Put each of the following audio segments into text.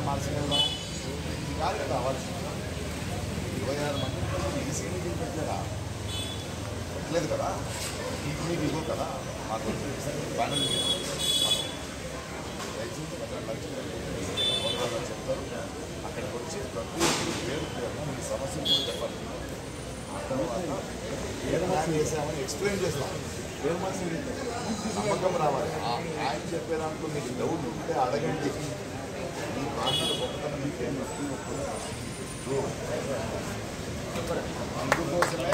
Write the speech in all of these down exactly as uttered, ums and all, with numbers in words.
మార్చి వెళ్దాం కాదు కదా అవ్వాల్సింది. ఇరవై ఆరు మంది ఈసీ మీటింగ్ పెట్టలేదా పెట్టలేదు కదా, మీకు మీకు ఇవ్వవు కదా. మాకు ప్యానల్ దయచేసి చెప్తారు, అక్కడికి వచ్చి ప్రతి పేరు పేరు మీ సమస్యలు కూడా చెప్పాలి. ఆ తర్వాత ఏం ప్లాన్ చేసామని ఎక్స్ప్లెయిన్ చేస్తాం. పేరు మార్చి నమ్మకం రావాలి. ఆయన చెప్పే దాంట్లో మీకు డౌట్ ఉంటే అడగండి. ఈ ప్రాంతాల గొప్పతనం మీకు ఏం అందుకోసమే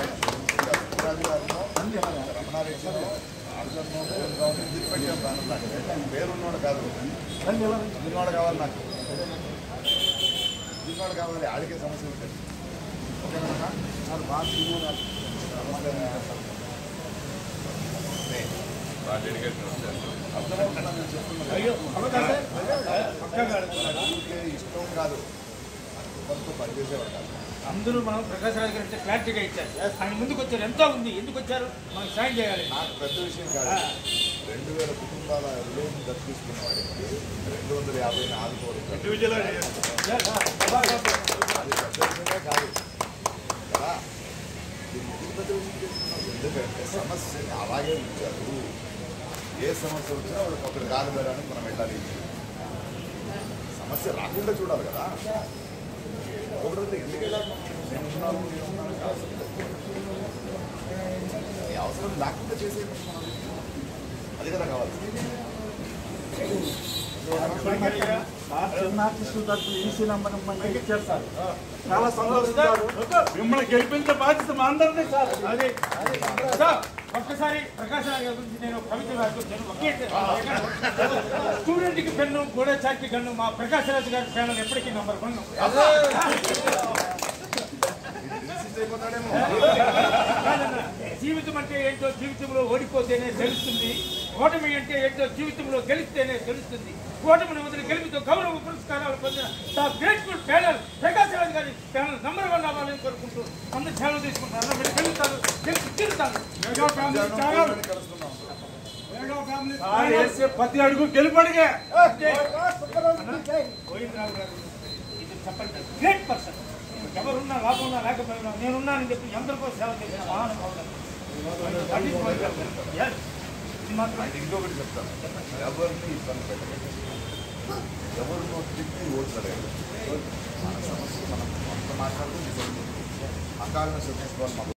రమణారెడ్డి పెట్టాం ప్రాంతం. నాకు పేరున్నవాడు కాదు, దీనివాడు కావాలి, నాకు దీనివాడు కావాలి. ఆడికే సమస్య ఉంటుంది. ఓకేనా? నాకు బాగా ఇష్టం కాదు, కొంత పనిచేసేవాడు కాదు. అందరూ మనం ప్రకాష్ రాజ్ గారు క్లారిటీగా ఇచ్చారు. ఆయన ముందుకు వచ్చారు. ఎంత ఉంది, ఎందుకు వచ్చారు, మనకు సాయం చేయాలి. నాకు పెద్ద విషయం కాదు. రెండు వేల కుటుంబాల లోన్ దక్కిస్తున్న వాడికి రెండు వందల యాభై ఆదుకోవడం అది పెద్ద విషయమే కాదు కదా. ఎందుకు పెద్ద విషయం చేస్తున్నాం? ఎందుకంటే సమస్యని అలాగే ఉంచారు. ఏ సమస్య వచ్చినా వాళ్ళకి ఒకటి కాదు వేయడానికి మనం వెళ్ళాలి. సమస్య రాకుండా చూడాలి కదా. ఒకటి ఎందుకు వెళ్ళాలి? నేను ఉన్నాను నేను ఉన్నాను కాదు, అవసరం లేకుండా చేసేది అది కదా కావాలి. ఈసీ నెంబర్ ఇచ్చారు సార్, చాలా సంతోషిస్తారు. మిమ్మల్ని గెలిపించే బాధ్యత మా అందరినీ సార్. అదే ఒక్కసారి ప్రకాష్ రాజ్ గారి గురించి నేను కవిత రాసుకొచ్చాను. ఒకే స్టూడెంట్కి పెన్ను గోడే చాకి గన్ను మా ప్రకాష్ రాజ్ గారి ప్యానల్ ఎప్పటికీ నంబర్ వన్. జీవితం అంటే ఏంటో జీవితంలో ఓడిపోతేనే తెలుస్తుంది, ఓటమి అంటే ఏంటో జీవితంలో గెలిస్తేనే తెలుస్తుంది. ఓటమిని వదిలి గెలుపుతో గౌరవ పురస్కారాలు పొందిన the grateful panel Prakash Raj గారి ప్యానల్ నంబర్ వన్ అవ్వాలని కోరుకుంటూ అందరూ సేవలు తీసుకుంటారు. గెలుస్తారు, గెలిచి తీరుతారు. ప్రతి అడుగు గెలుపడిగా గోవిందరావు గారు ఇది చెప్పండి, గ్రేట్ పర్సన్. ఎవరున్నా లాభంగా లేకపోయినా నేనున్నానని చెప్పి ఎందరికో సేవ చేసిన మహానుభావుడు. ఇంకొకటి చెప్తాను, ఎవరిని ఇబ్బంది పెట్టలేదు, ఎవరినో తిప్పి ఓట్లేదు. మన సమస్య మనం కొంత మాట్లాడుతూ అకాలను సృష్టించుకోవాలి. మాకు